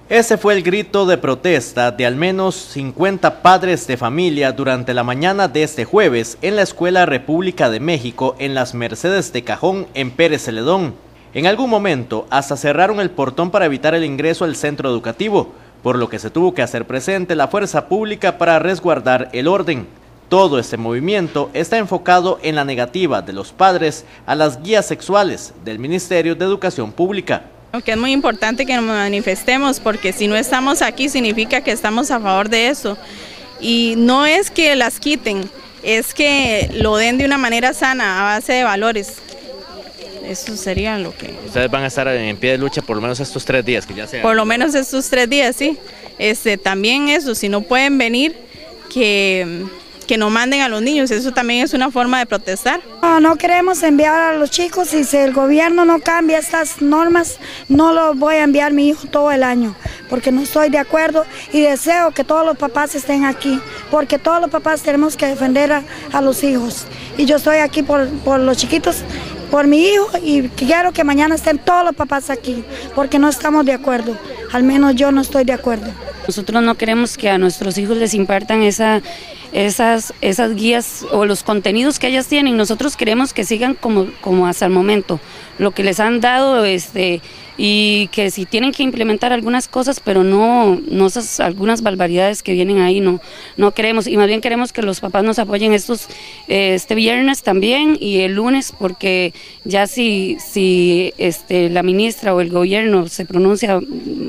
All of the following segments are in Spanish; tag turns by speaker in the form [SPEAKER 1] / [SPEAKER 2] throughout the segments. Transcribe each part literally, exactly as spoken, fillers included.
[SPEAKER 1] Ese fue el grito de protesta de al menos cincuenta padres de familia durante la mañana de este jueves en la Escuela República de México en Las Mercedes de Cajón, en Pérez Celedón. En algún momento hasta cerraron el portón para evitar el ingreso al centro educativo, por lo que se tuvo que hacer presente la fuerza pública para resguardar el orden. Todo este movimiento está enfocado en la negativa de los padres a las guías sexuales del Ministerio de Educación Pública.
[SPEAKER 2] Que es muy importante que nos manifestemos, porque si no estamos aquí significa que estamos a favor de eso. Y no es que las quiten, es que lo den de una manera sana, a base de valores. Eso sería lo que...
[SPEAKER 1] Ustedes van a estar en pie de lucha por lo menos estos tres días, que ya sea...
[SPEAKER 2] Por lo menos estos tres días, sí. Este, también eso, si no pueden venir, que... que no manden a los niños, eso también es una forma de protestar.
[SPEAKER 3] No, no queremos enviar a los chicos, y si el gobierno no cambia estas normas, no los voy a enviar a mi hijo todo el año, porque no estoy de acuerdo y deseo que todos los papás estén aquí, porque todos los papás tenemos que defender a, a los hijos. Y yo estoy aquí por, por los chiquitos, por mi hijo, y quiero que mañana estén todos los papás aquí, porque no estamos de acuerdo, al menos yo no estoy de acuerdo.
[SPEAKER 4] Nosotros no queremos que a nuestros hijos les impartan esa... Esas, esas guías o los contenidos que ellas tienen. Nosotros queremos que sigan como, como hasta el momento, lo que les han dado, este, y que si tienen que implementar algunas cosas, pero no, no esas algunas barbaridades que vienen ahí, no, no queremos, y más bien queremos que los papás nos apoyen estos, eh, este viernes también y el lunes, porque ya si, si este, la ministra o el gobierno se pronuncia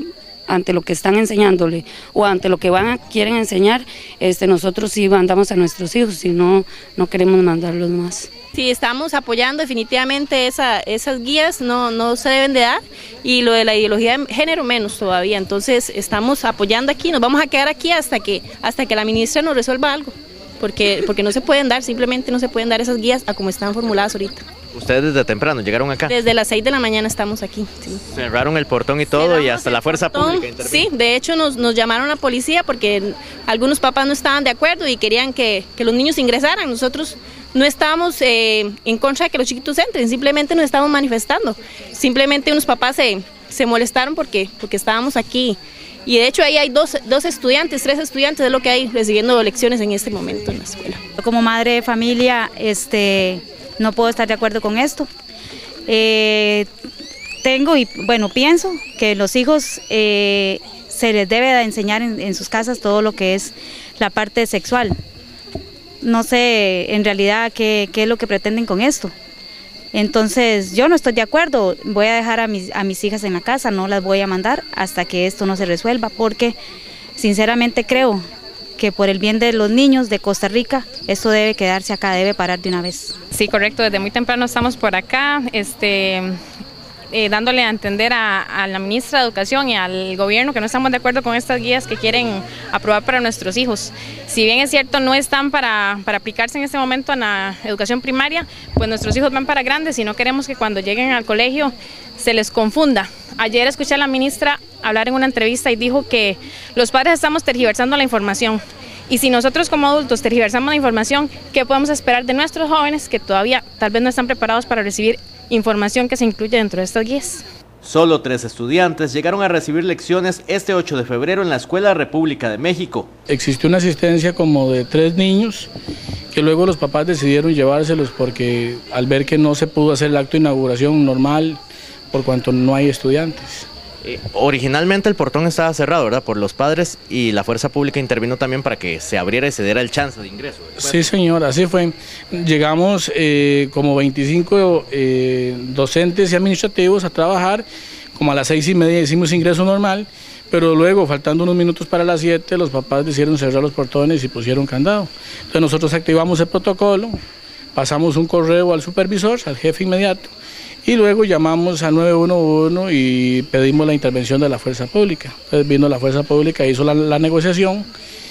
[SPEAKER 4] ante lo que están enseñándole o ante lo que van a, quieren enseñar, este, nosotros sí mandamos a nuestros hijos y no, no queremos mandarlos más.
[SPEAKER 2] Sí, estamos apoyando definitivamente esa, esas guías, no, no se deben de dar, y lo de la ideología de género menos todavía. Entonces estamos apoyando aquí, nos vamos a quedar aquí hasta que, hasta que la ministra nos resuelva algo, porque, porque no se pueden dar, simplemente no se pueden dar esas guías a como están formuladas ahorita.
[SPEAKER 1] ¿Ustedes desde temprano llegaron acá?
[SPEAKER 2] Desde las seis de la mañana estamos aquí. Sí.
[SPEAKER 1] Cerraron el portón y todo. Cerramos y hasta la fuerza
[SPEAKER 2] portón,
[SPEAKER 1] pública intervino.
[SPEAKER 2] Sí, de hecho nos, nos llamaron a la policía porque algunos papás no estaban de acuerdo y querían que, que los niños ingresaran. Nosotros no estábamos eh, en contra de que los chiquitos entren, simplemente nos estábamos manifestando. Simplemente unos papás se, se molestaron porque, porque estábamos aquí. Y de hecho ahí hay dos, dos estudiantes, tres estudiantes, es lo que hay recibiendo lecciones en este momento en la escuela.
[SPEAKER 5] Como madre de familia, este... no puedo estar de acuerdo con esto. Eh, tengo y bueno, pienso que los hijos eh, se les debe de enseñar en, en sus casas todo lo que es la parte sexual. No sé en realidad qué, qué es lo que pretenden con esto. Entonces yo no estoy de acuerdo, voy a dejar a mis, a mis hijas en la casa, no las voy a mandar hasta que esto no se resuelva, porque sinceramente creo que por el bien de los niños de Costa Rica, esto debe quedarse acá, debe parar de una vez.
[SPEAKER 6] Sí, correcto, desde muy temprano estamos por acá, este, eh, dándole a entender a, a la ministra de Educación y al gobierno que no estamos de acuerdo con estas guías que quieren aprobar para nuestros hijos. Si bien es cierto, no están para, para aplicarse en este momento en la educación primaria, pues nuestros hijos van para grandes y no queremos que cuando lleguen al colegio se les confunda. Ayer escuché a la ministra hablar en una entrevista y dijo que los padres estamos tergiversando la información. Y si nosotros como adultos tergiversamos la información, ¿qué podemos esperar de nuestros jóvenes que todavía tal vez no están preparados para recibir información que se incluye dentro de estas guías?
[SPEAKER 1] Solo tres estudiantes llegaron a recibir lecciones este ocho de febrero en la Escuela República de México.
[SPEAKER 7] Existió una asistencia como de tres niños que luego los papás decidieron llevárselos porque al ver que no se pudo hacer el acto de inauguración normal por cuanto no hay estudiantes.
[SPEAKER 1] Eh, originalmente el portón estaba cerrado, ¿verdad?, por los padres, y la fuerza pública intervino también para que se abriera y se diera el chance de ingreso.
[SPEAKER 7] Sí, señor, así fue. Llegamos eh, como veinticinco eh, docentes y administrativos a trabajar, como a las seis y media hicimos ingreso normal, pero luego, faltando unos minutos para las siete, los papás decidieron cerrar los portones y pusieron candado. Entonces nosotros activamos el protocolo, pasamos un correo al supervisor, al jefe inmediato, y luego llamamos al nueve uno uno y pedimos la intervención de la fuerza pública. Entonces vino la fuerza pública, hizo la, la negociación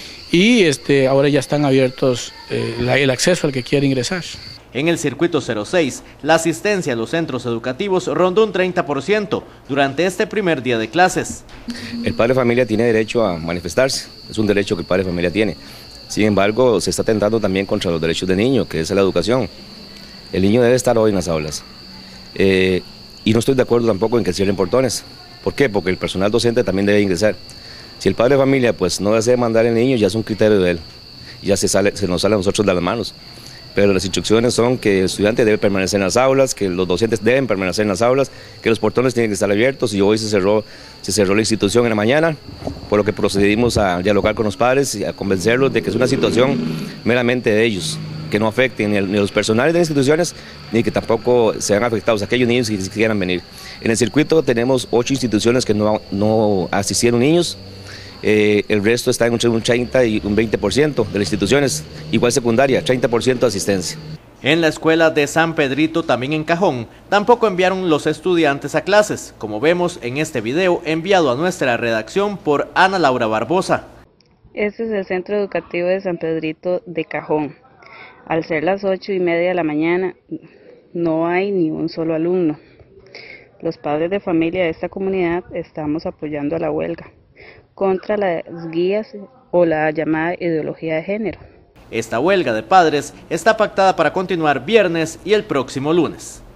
[SPEAKER 7] y este, ahora ya están abiertos eh, la, el acceso al que quiere ingresar.
[SPEAKER 1] En el circuito cero seis, la asistencia a los centros educativos rondó un treinta por ciento durante este primer día de clases.
[SPEAKER 8] El padre de familia tiene derecho a manifestarse, es un derecho que el padre de familia tiene. Sin embargo, se está atentando también contra los derechos del niño, que es la educación. El niño debe estar hoy en las aulas. Eh, y no estoy de acuerdo tampoco en que cierren portones. ¿Por qué? Porque el personal docente también debe ingresar. Si el padre de familia pues no desea mandar al niño, ya es un criterio de él, ya se, sale, se nos sale a nosotros de las manos. Pero las instrucciones son que el estudiante debe permanecer en las aulas, que los docentes deben permanecer en las aulas, que los portones tienen que estar abiertos, y hoy se cerró, se cerró la institución en la mañana, por lo que procedimos a dialogar con los padres y a convencerlos de que es una situación meramente de ellos, que no afecten ni a los personales de las instituciones, ni que tampoco sean afectados aquellos niños que quieran venir. En el circuito tenemos ocho instituciones que no, no asistieron niños. Eh, el resto está entre un treinta y un veinte por ciento de las instituciones, igual secundaria, treinta por ciento de asistencia.
[SPEAKER 1] En la escuela de San Pedrito, también en Cajón, tampoco enviaron los estudiantes a clases, como vemos en este video enviado a nuestra redacción por Ana Laura Barbosa.
[SPEAKER 4] Este es el Centro Educativo de San Pedrito de Cajón. Al ser las ocho y media de la mañana, no hay ni un solo alumno. Los padres de familia de esta comunidad estamos apoyando a la huelga contra las guías o la llamada ideología de género.
[SPEAKER 1] Esta huelga de padres está pactada para continuar viernes y el próximo lunes.